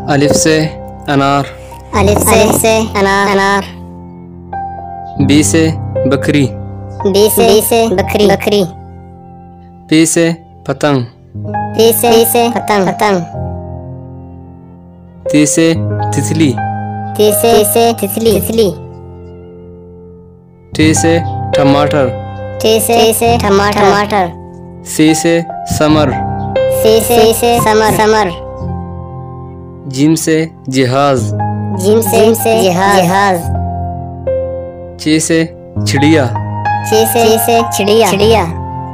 الف سے انار، الف سے انار، بی سے بکری، بی سے بکری، پی سے پتنگ، پی سے پتنگ، تی سے تتلی، تی سے تتلی، ٹی سے ٹماٹر، ٹی سے ٹماٹر، سی سے سمر، سی سے سمر، جیم سے جہاز، جیم سے جہاز، چی سے چڑیا، چی سے چڑیا،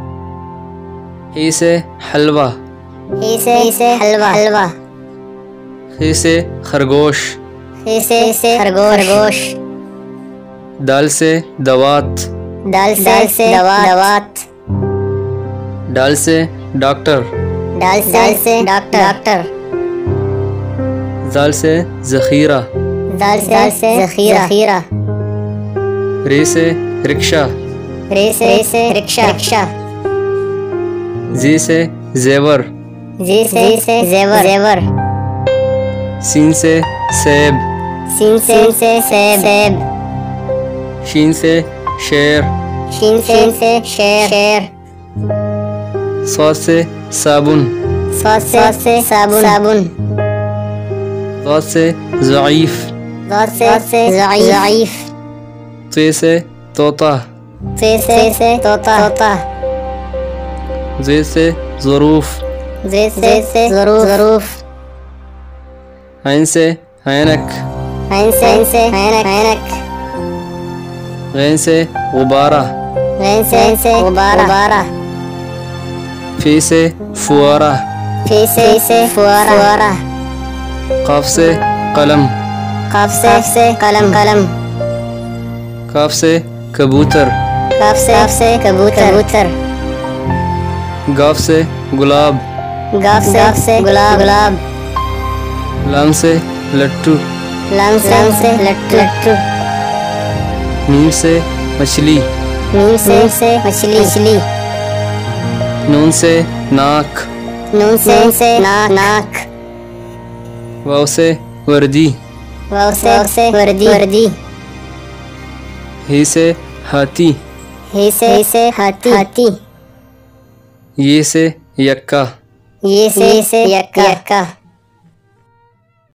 ای سے حلوہ، ای سے حلوہ، خی سے خرگوش، خی سے خرگوش، دال سے دوات، دال سے دوات، ڈال سے ڈاکٹر، ڈال سے ڈاکٹر، زال سے ذخیرہ، دال سے ذخیرہ، ری سے رکشہ، ری سے رکشہ، زی سے زیور، زی سے زیور، سین سے سیب، سین سے سیب، شین سے شیر، شین سے شیر، صاد سے صابن، صاد سے صابن، ضاد سے ضعیف، ضاد سے ضعیف، طی سے طوطا، طی سے طوطا، زی سے ظروف، زی سے ظروف، عین سے عینک، عین سے عینک، غین سے غبارہ، غین سے غبارہ، فی سے فوارہ، فی سے فوارہ، قاف سے قلم، قاف سے قلم، کاف سے کبوتر، کاف سے کبوتر، گاف سے گلاب، گاف سے گلاب، لام سے لٹو، لام سے لٹو، میم سے مچھلی، میم سے مچھلی، نون سے ناک، نون سے ناک، واو سے وردی، واو سے وردی، ہی سے ہاتھی، ہی سے ہاتھی، یہ سے یکا، یہ سے یکا،